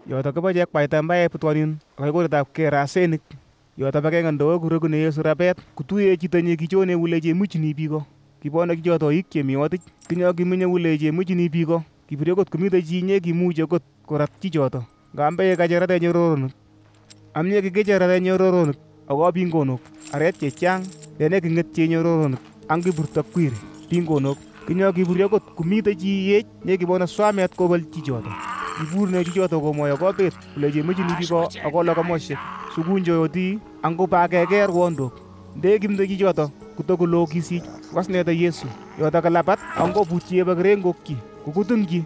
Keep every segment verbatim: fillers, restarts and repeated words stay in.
yoto kibo chek kwaita mbaret putwanin akoi koritab kerasenik yoto bakeng'ando kurekune Yesu rabet kutuye chito nye kichone ule chemuchini biko kibono kichoto ik chemi otic kinyo kimenye ule chemuchini biko kibire kot komite chi nye kimuche kot korat chichoto ngambe kacherate nyororonok amye kikicherate nyororonok ako bingonok aret chechang dene king'et che nyororonok angiburto kwiri bingonok kinyo kiburyo kot kumite chi yech nye kibono swamet kobol chichoto kiburne chichoto komoyo kobet ule chemuchini biko akolo kamoshek sukunjoyoti ango bakeker wondok nde kimte chichoto kutokolo kisich wasneta Yesu yoto kalabat ango butye bakrengokchi kukutungchi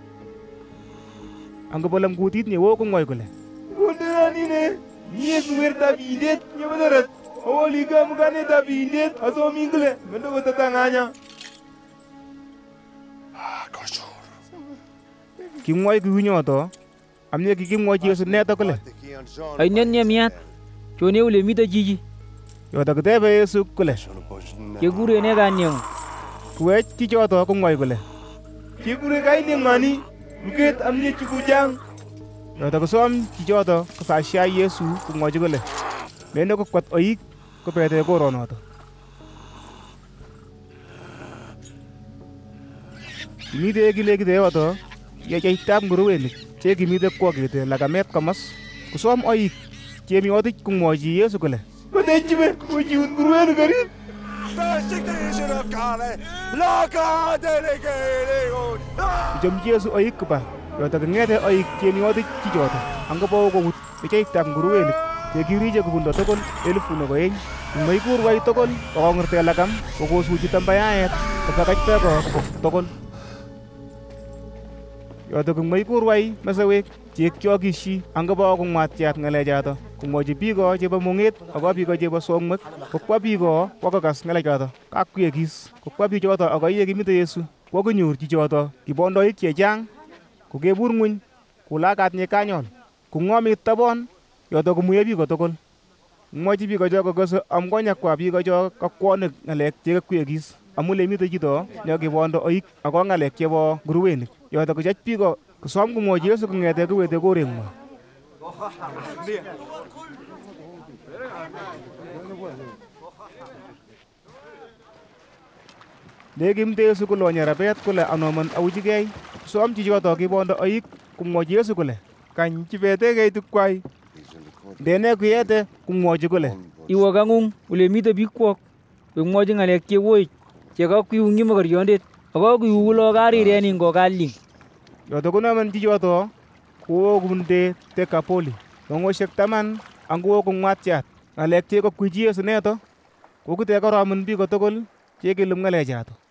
ango bolam kutit nyewo kong'oy kole Kunderanine Yesu wertab indet nyebotoret awoli kamukanetab indet asomin kole mendo kotatang'anya kimwoy kuunyoto amye kikimwochi Yesu neto kole ainon nyemiat chone ule mito chichi yoto kitebe Yesu kole kekurene kanyeng'u kuwech chichoto kong'oy kole kekure kaineng'wani luket amye chikuchang yoto kosom chichoto kosashia Yesu komwochi kole mende kokwat oik kobete koronoto kimite kilekite yoto yecheitab nguruwenik che kimite kwokete lakamet komas kosom oik chemi otic komwochi Yesu kole kotechibe kochiut nguruwenik orit kichomchi Yesu oik koba yoto king'ete oik chemi otic chichoto angobo kobut yecheitab nguruwenik chekiriche kobundo togol elfu nokoeny ng'oikurwai togol kokong'erte lakam kokosuchi tambayaet kobakach beko togol yoto kong'oikurwai mesewek chekyokishi angobo kong'watiat ng'alechato komwochi biko chebo mung'et ako biko chebo somwek kokwa biko kwakokas ng'alechoto kakwekis kokwa bichoto ako iye kimite Yesu kwakonyor chichoto kibondoik chechang kokebur ng'uny kulakat nyekanyon kong'omit tabon yoto komuye biko togol mwochi biko cho kokose amkonyakwa biko cho kakwonik ng'alek chekakwekis amu lemite chito nyo kibondo oik ako ng'alek chebo nguruwenik yoto kochach biko kosom komwochi Yesu kong'ete kowete koreng'wa ndekimte Yesu kolonye rabet kole anoman auchigei kosom chichoto kibondo oik komwochi Yesu kole kany chibetekei tukwai ndene kuyete komwochi kole iwo kang'ung ule mito bikwok wemwochi ng'alek chewoich chekakwiung'yi mokoriondet akakuiu kulo kariren ingo kalying yoto konomen chichoto kowo kubunde Dekapoli kong'oshek taman angowo kong'watiat ng'alek chekakwichi Yesu neto kokute koromun biko togol chekilum ng'alechato